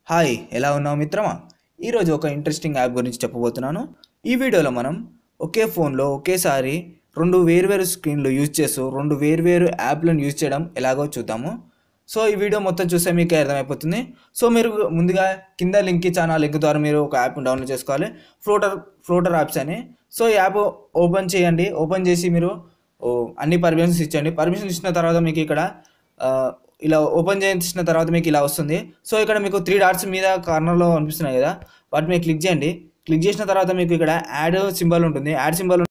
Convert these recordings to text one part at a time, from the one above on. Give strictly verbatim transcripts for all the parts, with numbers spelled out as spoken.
Hi, ఎలా ఉన్నావు మిత్రమా? ఈరోజు ఒక ఇంట్రెస్టింగ్ యాప్ గురించి చెప్పబోతున్నాను. ఈ వీడియోలో మనం ఒకే ఫోన్లో ఒకేసారి రెండు వేర్వేరు స్క్రీన్లు యూజ్ చేస్తూ రెండు వేర్వేరు యాప్లను యూజ్ చేయడం ఎలాగో చూద్దాము. సో ఈ వీడియో మొత్తం చూస్తే మీకు అర్థమైపోతుంది. సో మీరు ముందుగా కింద లింక్ ఇచ్చాను, ఆ లింక్ ద్వారా మీరు ఒక యాప్ని డౌన్లోడ్ చేసుకోవాలి, ఫ్లోటర్ ఫ్లోటర్ యాప్స్ అని. సో ఈ యాప్ ఓపెన్ చేయండి. ఓపెన్ చేసి మీరు అన్ని పర్మిషన్స్ ఇచ్చండి. పర్మిషన్ ఇచ్చిన తర్వాత మీకు ఇక్కడ ఇలా ఓపెన్ చేసిన తర్వాత మీకు ఇలా వస్తుంది. సో ఇక్కడ మీకు త్రీ డాట్స్ మీద కార్నర్లో అనిపిస్తున్నాయి కదా, వాటి మీద క్లిక్ చేయండి. క్లిక్ చేసిన తర్వాత మీకు ఇక్కడ యాడ్ సింబల్ ఉంటుంది. యాడ్ సింబల్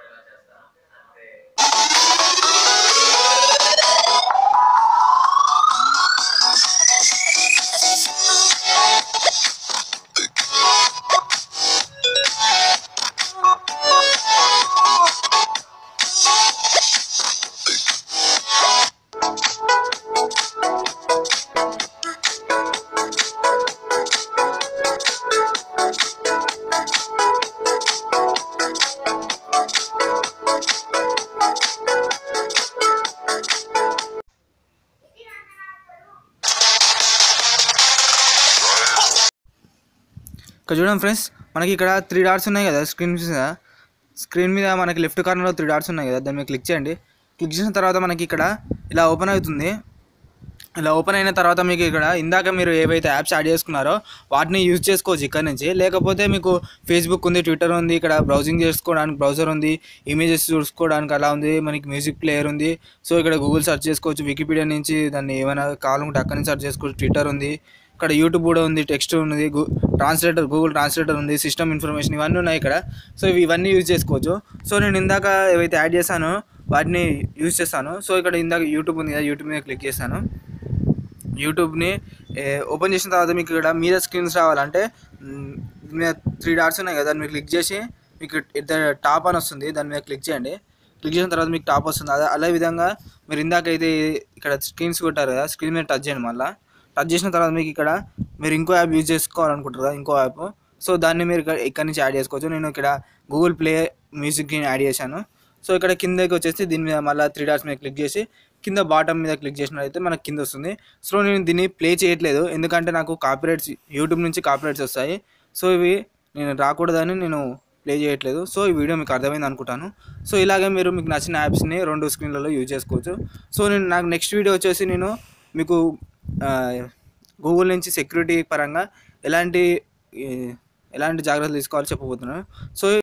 ఇక్కడ చూడండి ఫ్రెండ్స్, మనకి ఇక్కడ త్రీ డాట్స్ ఉన్నాయి కదా స్క్రీన్ మీద. స్క్రీన్ మీద మనకి లెఫ్ట్ కార్నర్లో త్రీ డాట్స్ ఉన్నాయి కదా, దాని మీద క్లిక్ చేయండి. క్లిక్ చేసిన తర్వాత మనకి ఇక్కడ ఇలా ఓపెన్ అవుతుంది. ఇలా ఓపెన్ అయిన తర్వాత మీకు ఇక్కడ ఇందాక మీరు ఏవైతే యాప్స్ యాడ్ చేసుకున్నారో వాటిని యూజ్ చేసుకోవచ్చు ఇక్కడ నుంచి. లేకపోతే మీకు ఫేస్బుక్ ఉంది, ట్విట్టర్ ఉంది, ఇక్కడ బ్రౌజింగ్ చేసుకోవడానికి బ్రౌజర్ ఉంది, ఇమేజెస్ చూసుకోవడానికి అలా ఉంది, మనకి మ్యూజిక్ ప్లేయర్ ఉంది. సో ఇక్కడ గూగుల్ సెర్చ్ చేసుకోవచ్చు, వికీపీడియా నుంచి దాన్ని ఏమైనా కావాలంటే అక్కడి నుంచి సెర్చ్ చేసుకోవచ్చు. ట్విట్టర్ ఉంది, ఇక్కడ యూట్యూబ్ కూడా ఉంది, టెక్స్ట్ ఉంది, గూ ట్రాన్స్లేటర్ గూగుల్ ట్రాన్స్లేటర్ ఉంది, సిస్టమ్ ఇన్ఫర్మేషన్ ఇవన్నీ ఉన్నాయి ఇక్కడ. సో ఇవి ఇవన్నీ యూజ్ చేసుకోవచ్చు. సో నేను ఇందాక ఏవైతే యాడ్ చేశానో వాటిని యూజ్ చేస్తాను. సో ఇక్కడ ఇందాక యూట్యూబ్ ఉంది కదా, యూట్యూబ్ మీద క్లిక్ చేశాను. యూట్యూబ్ని ఓపెన్ చేసిన తర్వాత మీకు ఇక్కడ మీద స్క్రీన్స్ రావాలంటే మీద త్రీ డాట్స్ ఉన్నాయి కదా, దాన్ని మీరు క్లిక్ చేసి మీకు టాప్ అని వస్తుంది, దాని మీద క్లిక్ చేయండి. క్లిక్ చేసిన తర్వాత మీకు టాప్ వస్తుంది. అదే అదే విధంగా మీరు ఇందాకైతే ఇక్కడ స్క్రీన్స్ కొట్టారు కదా, స్క్రీన్ మీద టచ్ చేయండి. మళ్ళీ టచ్ చేసిన తర్వాత మీకు ఇక్కడ మీరు ఇంకో యాప్ యూజ్ చేసుకోవాలనుకుంటారు కదా, ఇంకో యాప్. సో దాన్ని మీరు ఇక్కడ నుంచి యాడ్ చేసుకోవచ్చు. నేను ఇక్కడ గూగుల్ ప్లే మ్యూజిక్ని యాడ్ చేశాను. సో ఇక్కడ కిందకి వచ్చేసి దీని మీద మళ్ళీ త్రీ డాట్స్ మీద క్లిక్ చేసి కింద బాటమ్ మీద క్లిక్ చేసినట్లయితే మనకు కింద వస్తుంది. సో నేను దీన్ని ప్లే చేయట్లేదు, ఎందుకంటే నాకు కాపీరైట్స్ యూట్యూబ్ నుంచి కాపీరైట్స్ వస్తాయి. సో ఇవి నేను రాకూడదని నేను ప్లే చేయట్లేదు. సో ఈ వీడియో మీకు అర్థమైంది అనుకుంటాను. సో ఇలాగే మీరు మీకు నచ్చిన యాప్స్ని రెండు స్క్రీన్లలో యూజ్ చేసుకోవచ్చు. సో నేను నాకు నెక్స్ట్ వీడియో వచ్చేసి నేను మీకు గూగుల్ నుంచి సెక్యూరిటీ పరంగా ఎలాంటి ఎలాంటి జాగ్రత్తలు తీసుకోవాలో చెప్పబోతున్నాను. సో